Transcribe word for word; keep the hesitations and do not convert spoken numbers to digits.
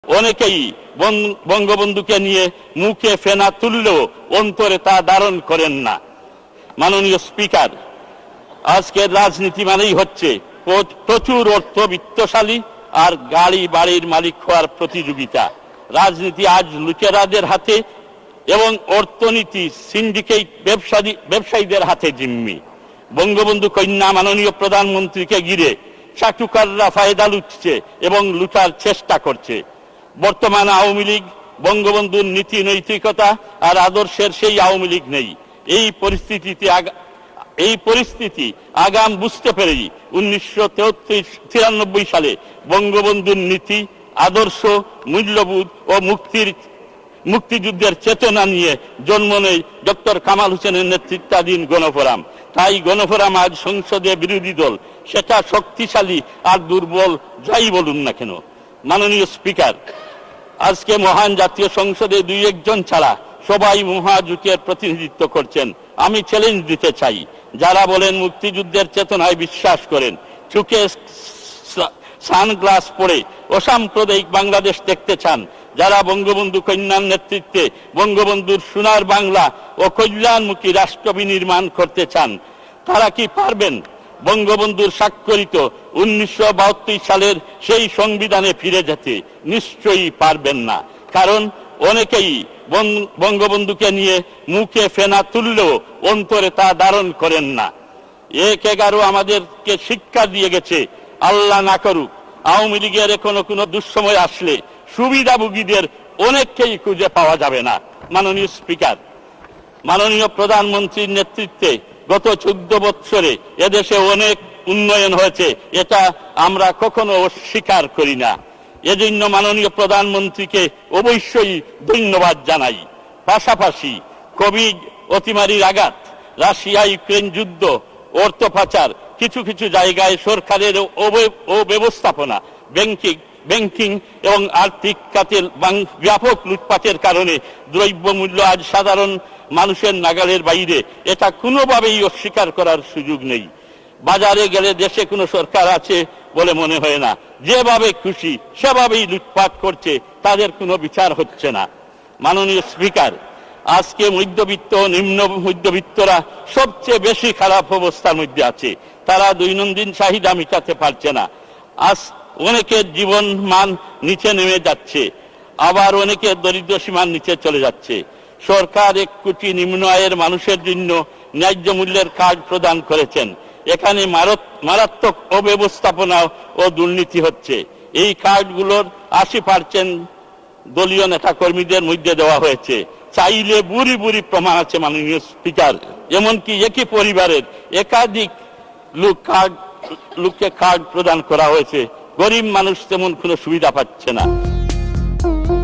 অনেকেই বঙ্গবন্ধুকে নিয়ে মুখে ফেনা তুললেও অন্তরে তা ধারণ করেন না। মাননীয় স্পিকার, আজকের রাজনীতি মানেই হচ্ছে প্রচুর অর্থ বিত্তশালী আর গাড়ি বাড়ির মালিক হওয়ার প্রতিযোগিতা। রাজনীতি আজ লুটেরাদের হাতে এবং অর্থনীতি সিন্ডিকেট ব্যবসায়ী ব্যবসায়ীদের হাতে জিম্মি। বঙ্গবন্ধু কন্যা মাননীয় প্রধানমন্ত্রীকে ঘিরে চাটুকাররা ফায়দা লুটছে এবং লুটার চেষ্টা করছে। বর্তমান আওয়ামী লীগ বঙ্গবন্ধুর নীতি নৈতিকতা আর আদর্শের সেই আওয়ামী লীগ নেই। এই পরিস্থিতিতে এই পরিস্থিতি আগাম বুঝতে পেরেই উনিশশো তেত্রিশ তিরানব্বই সালে বঙ্গবন্ধুর নীতি আদর্শ মূল্যবোধ ও মুক্তির মুক্তিযুদ্ধের চেতনা নিয়ে জন্ম নেয় ডক্টর কামাল হোসেনের নেতৃত্বাধীন গণফোরাম। তাই গণফোরাম আজ সংসদে বিরোধী দল, সেটা শক্তিশালী আর দুর্বল যাই বলুন না কেন। মাননীয় স্পিকার, আজকে মহান জাতীয় সংসদে দুই একজন ছাড়া সবাই মহাজোটের প্রতিনিধিত্ব করছেন। আমি চ্যালেঞ্জ দিতে চাই, যারা বলেন মুক্তিযুদ্ধের চেতনায় বিশ্বাস করেন, চোখে সানগ্লাস পরে অসাম্প্রদায়িক বাংলাদেশ দেখতে চান, যারা বঙ্গবন্ধু কন্যার নেতৃত্বে বঙ্গবন্ধুর সোনার বাংলা ও কল্যাণমুখী রাষ্ট্র বিনির্মাণ করতে চান, তারা কি পারবেন বঙ্গবন্ধুর স্বাক্ষরিত উনিশশো বাহাত্তর সালের সেই সংবিধানে ফিরে যেতে? নিশ্চয়ই পারবেন না। কারণ অনেকেই বঙ্গবন্ধুকে নিয়ে মুখে ফেনা তুললেও অন্তরে তা ধারণ করেন না। এক এগারো আমাদেরকে শিক্ষা দিয়ে গেছে, আল্লাহ না করুক আওয়ামী লীগের এখনো কোনো দুঃসময় আসলে সুবিধাভোগীদের অনেককেই খুঁজে পাওয়া যাবে না। মাননীয় স্পিকার, মাননীয় প্রধানমন্ত্রীর নেতৃত্বে গত চোদ্দ বৎসরে এদেশে অনেক উন্নয়ন হয়েছে, এটা আমরা কখনো অস্বীকার করি না। এজন্য মাননীয় প্রধানমন্ত্রীকে অবশ্যই ধন্যবাদ জানাই। পাশাপাশি কোভিড অতিমারির আঘাত, রাশিয়া ইউক্রেন যুদ্ধ, অর্থ পাচার, কিছু কিছু জায়গায় সরকারের অব্যবস্থাপনা, ব্যাংকিং ব্যাংকিং এবং আর্থিক খাতের ব্যাপক লুটপাটের কারণে দ্রব্যমূল্য আজ সাধারণ মানুষের নাগালের বাইরে। এটা কোনোভাবেই অস্বীকার করার সুযোগ নেই। বাজারে গেলে দেশে কোনো সরকার আছে বলে মনে হয় না। যেভাবে খুশি সেভাবেই লুটপাট করছে, তাদের কোনো বিচার হচ্ছে না। মাননীয় স্পিকার, আজকে মধ্যবিত্ত নিম্ন মধ্যবিত্তরা সবচেয়ে বেশি খারাপ অবস্থার মধ্যে আছে। তারা দৈনন্দিন চাহিদা মেটাতে পারছে না। আজ অনেকের জীবন মান নিচে নেমে যাচ্ছে, আবার অনেকের দরিদ্র সীমার নিচে চলে যাচ্ছে। সরকার এক কোটি নিম্ন আয়ের মানুষের জন্য ন্যায্য মূল্যের কার্ড প্রদান করেছেন। এখানে মারাত্মক অব্যবস্থাপনা ও দুর্নীতি হচ্ছে। এই কার্ডগুলোর আশি পার্সেন্ট দলীয় নেতা কর্মীদের মধ্যে দেওয়া হয়েছে। চাইলে বুড়ি বুড়ি প্রমাণ আছে মাননীয় স্পিকার। এমনকি একই পরিবারের একাধিক লোক কার্ড লোককে কার্ড প্রদান করা হয়েছে। গরিব মানুষ তেমন কোনো সুবিধা পাচ্ছে না।